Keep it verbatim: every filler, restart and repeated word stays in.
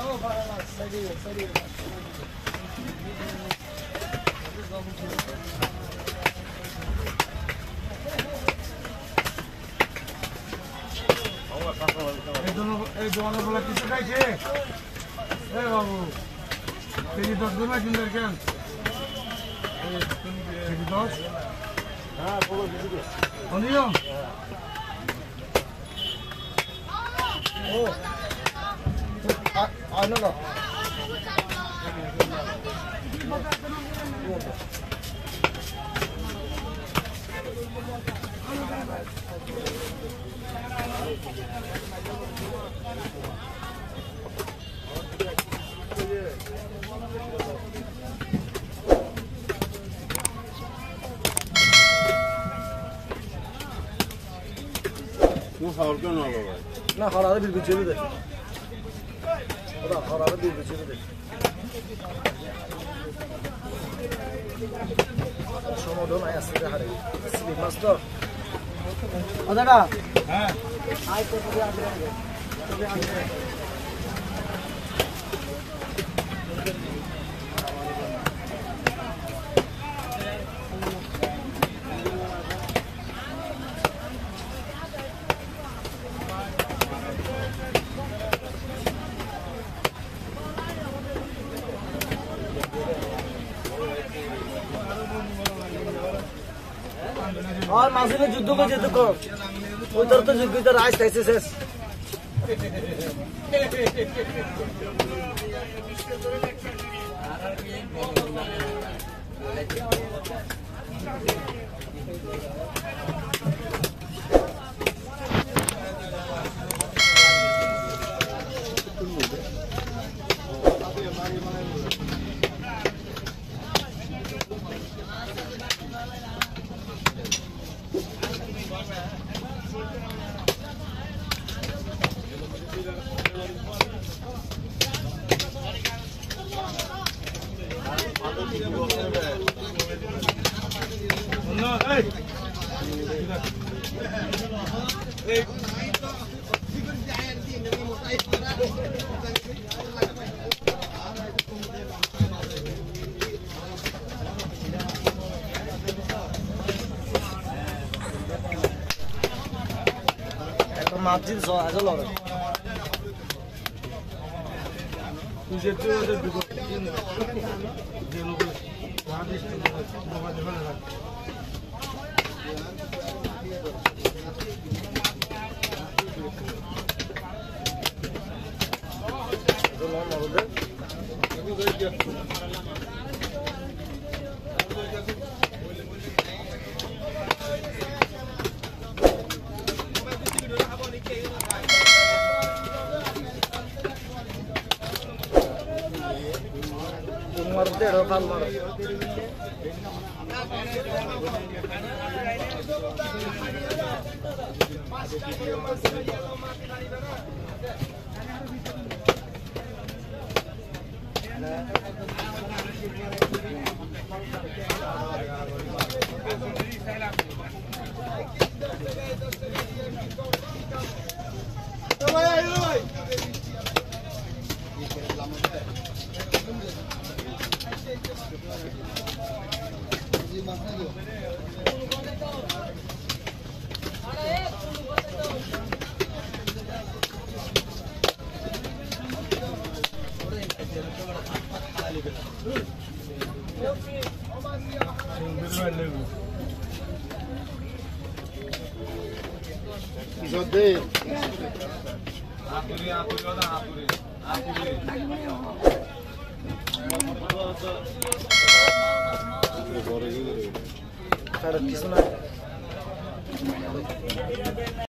এই दोनों এই दोनों बोला किसे खाइছে এ বাবু কেজি দশ গুনা কিনলেন কেন কেজি দশ হ্যাঁ বলো কেজি দশ অনিয়ম ও আ না না Bu harika ne olur? Ne hararı bir bütçeli de. O da hararı bir bütçeli de. Şomodan ayasında harı. Slim master. Adana. He. Ay to tabi agre. Tabi agre. और मासी में जुद्दू को जुद्दू को उधर तो जुद्दू इधर आज कैसे से মাছজির আজ লড়ে তুই তো ওদের দুটো যে লোক রাজেশ বাবা দেখালে রাখ তো নাম হবে আমি যাই কি Mardero kan mar. Isode. Apuri apuri oda apuri. Apuri. Cara, isso não é.